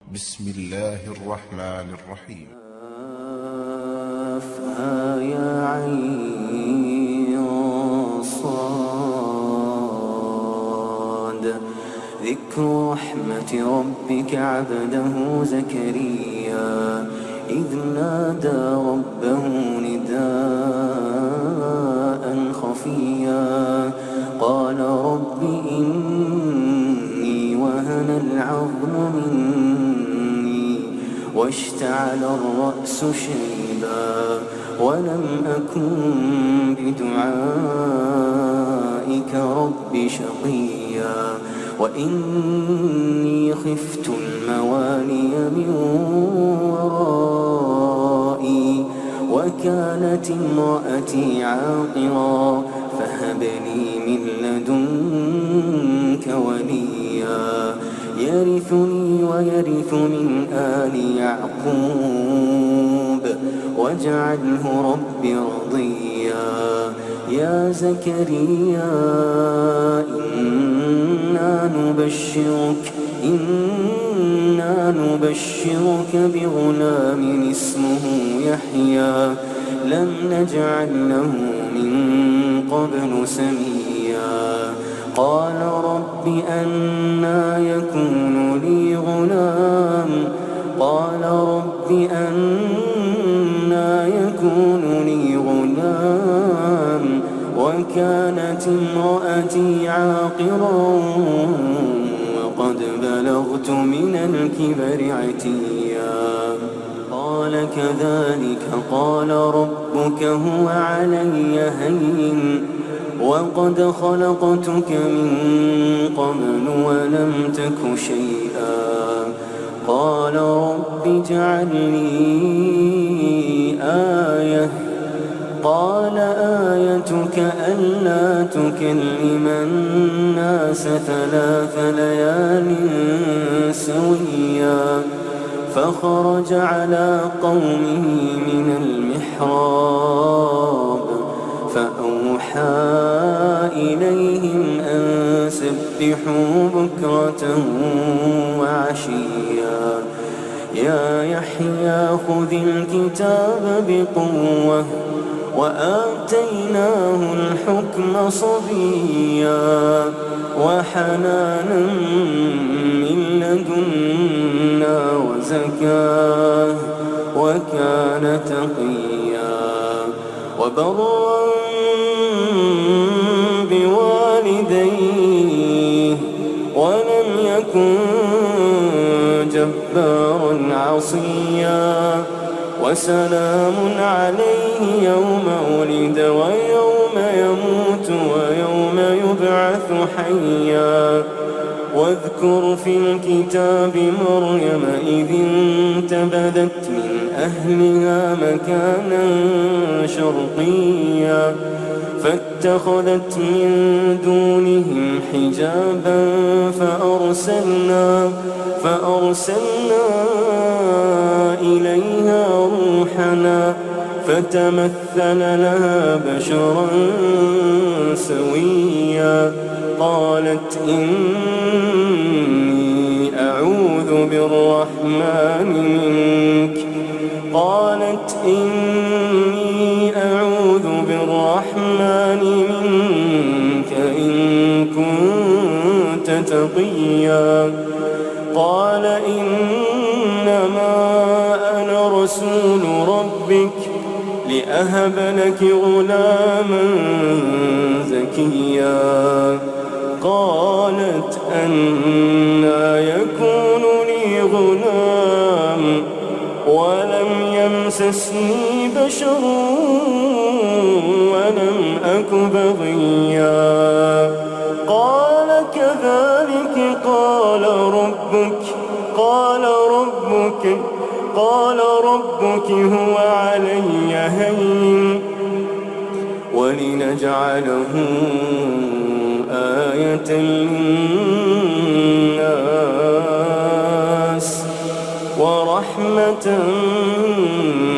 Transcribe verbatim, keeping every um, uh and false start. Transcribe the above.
بسم الله الرحمن الرحيم. كافها يا عين صاد. ذكر رحمة ربك عبده زكريا إذ نادى ربه نداء خفيا قال رب إني وهن العظم مني واشتعل الرأس شيبا ولم أكن بدعائك رب شقيا وإني خفت الموالي من ورائي وكانت امرأتي عاقرا فهب لي من لدنك وليا يرثني ويرث من آل يعقوب واجعله رب رضيا. يا زكريا إنا نبشرك إنا نبشرك بغلام اسمه يحيى لم نجعل له من قبل سميا. قال رب أنى يكون لي غلام قال رب أنى يكون لي غلام وكانت امرأتي عاقرا وقد بلغت من الكبر عتيا. قال كذلك قال ربك هو علي هين وقد خلقتك من قبل ولم تك شيئا. قال رب اجعل لي آية قال آيتك ألا تكلم الناس ثلاث ليال سويا. فخرج على قومه من المحراب فأوحى إليهم أن سبحوا بكرة وعشيا. يا يحيى خذ الكتاب بقوة وآتيناه الحكم صبيا وحنانا من لدنا وزكاة وكان تقيا وبرا بوالديه ولم يكن جبارا عصيا. وسلام عليه يوم ولد ويوم يموت ويوم يبعث حيا. واذكر في الكتاب مريم إذ انتبذت من أهلها مكانا شرقيا فاتخذت من دونهم حجابا فأرسلنا فأرسلنا إليها روحنا فتمثل لها بشرا سويا. قالت إني أعوذ بالرحمن منك قالت إني أعوذ بالرحمن منك إن كنت تقيا. قال إنما أنا رسول ربك لأهب لك غلاما زكيا. قالت أنى يكون لي غلام ولم يمسسني بشر ولم أك بغيا. قال كذلك قال ربك قال ربك قال ربك هو علي هين ولنجعله آية للناس ورحمة